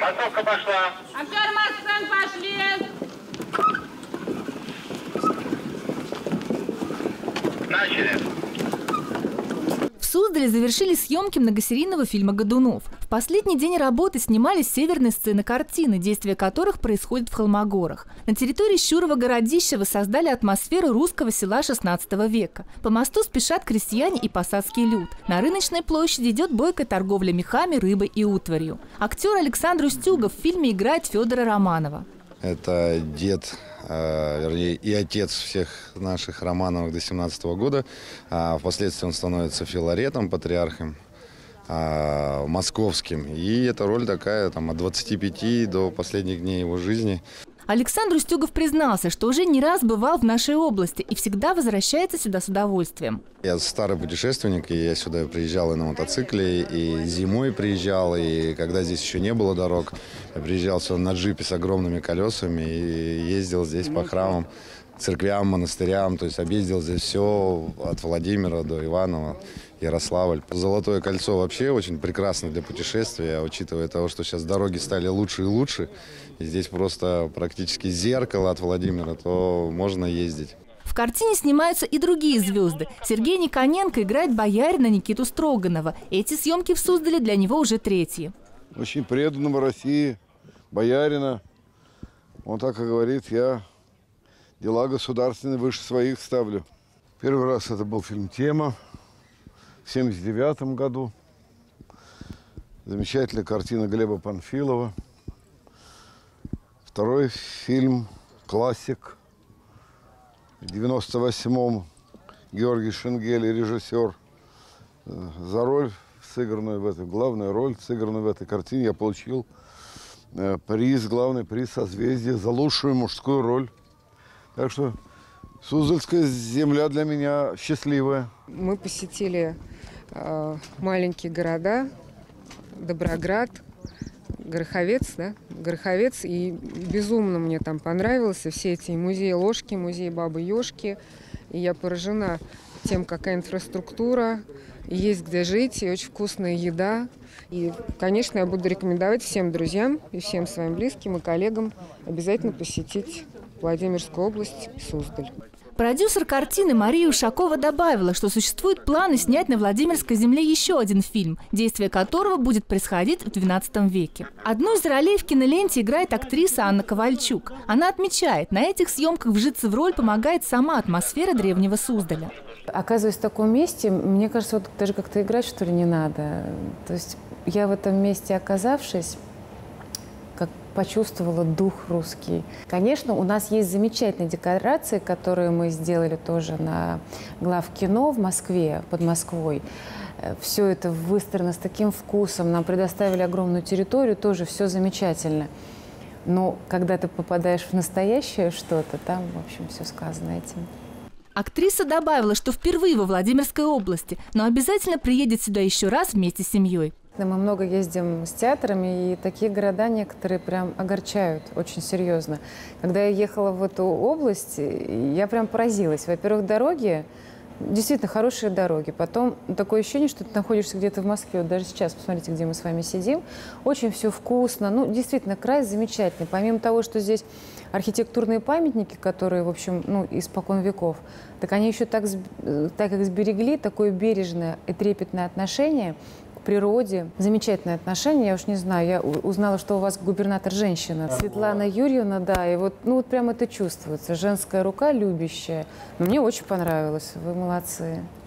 Массовка пошла. Актер Максен, пошли. Начали. В Суздале завершили съемки многосерийного фильма «Годунов». В последний день работы снимались северные сцены картины, действие которых происходит в Холмогорах. На территории Щурова городища воссоздали атмосферу русского села XVI века. По мосту спешат крестьяне и посадский люд. На рыночной площади идет бойкая торговля мехами, рыбой и утварью. Актер Александр Устюгов в фильме играет Федора Романова. Это дед, вернее, и отец всех наших Романовых до 17-го года. Впоследствии он становится филаретом, патриархом московским. И эта роль такая от 25 до последних дней его жизни. Александр Устюгов признался, что уже не раз бывал в нашей области и всегда возвращается сюда с удовольствием. Я старый путешественник, и я сюда приезжал и на мотоцикле, и зимой приезжал, и когда здесь еще не было дорог, я приезжал сюда на джипе с огромными колесами и ездил здесь по храмам, церквям, монастырям, то есть объездил здесь все от Владимира до Иванова, Ярославль. Золотое кольцо вообще очень прекрасно для путешествия, учитывая того, что сейчас дороги стали лучше и лучше, и здесь просто практически зеркало от Владимира, то можно ездить. В картине снимаются и другие звезды. Сергей Никоненко играет боярина Никиту Строганова. Эти съемки в Суздале для него уже третьи. Очень преданного России, боярина. Он так и говорит: я дела государственные выше своих ставлю. Первый раз это был фильм «Тема» в 1979 году. Замечательная картина Глеба Панфилова. Второй фильм «Классик» в 1998-м. Георгий Шенгель, режиссер. За роль, сыгранную в этой, главную роль, сыгранную в этой картине, я получил приз, главный приз «Созвездие» за лучшую мужскую роль. Так что Суздальская земля для меня счастливая. Мы посетили маленькие города: Доброград, Гороховец, да? Гороховец. И безумно мне там понравилось. Все эти музеи ложки, музей Бабы Ёшки. И я поражена тем, какая инфраструктура, и есть где жить, и очень вкусная еда. И, конечно, я буду рекомендовать всем друзьям и всем своим близким и коллегам обязательно посетить Владимирскую область, Суздаль. Продюсер картины Мария Ушакова добавила, что существуют планы снять на Владимирской земле еще один фильм, действие которого будет происходить в XII веке. Одну из ролей в киноленте играет актриса Анна Ковальчук. Она отмечает, на этих съемках вжиться в роль помогает сама атмосфера древнего Суздаля. Оказываясь в таком месте, мне кажется, вот даже как-то играть, что ли, не надо. То есть я в этом месте, оказавшись, как почувствовала дух русский. Конечно, у нас есть замечательные декорации, которые мы сделали тоже на главкино в Москве, под Москвой. Все это выстроено с таким вкусом, нам предоставили огромную территорию, тоже все замечательно. Но когда ты попадаешь в настоящее что-то, там, в общем, все сказано этим. Актриса добавила, что впервые во Владимирской области, но обязательно приедет сюда еще раз вместе с семьей. Мы много ездим с театрами, и такие города некоторые прям огорчают очень серьезно. Когда я ехала в эту область, я прям поразилась. Во-первых, дороги, действительно хорошие дороги. Потом такое ощущение, что ты находишься где-то в Москве. Вот даже сейчас, посмотрите, где мы с вами сидим. Очень все вкусно. Ну, действительно, край замечательный. Помимо того, что здесь архитектурные памятники, которые, в общем, ну, испокон веков, так они еще так их сберегли, такое бережное и трепетное отношение к природе. Замечательное отношение. Я уж не знаю, я узнала, что у вас губернатор женщина. Светлана Юрьевна, да, и вот, ну, вот прям это чувствуется. Женская рука любящая. Но мне очень понравилось. Вы молодцы.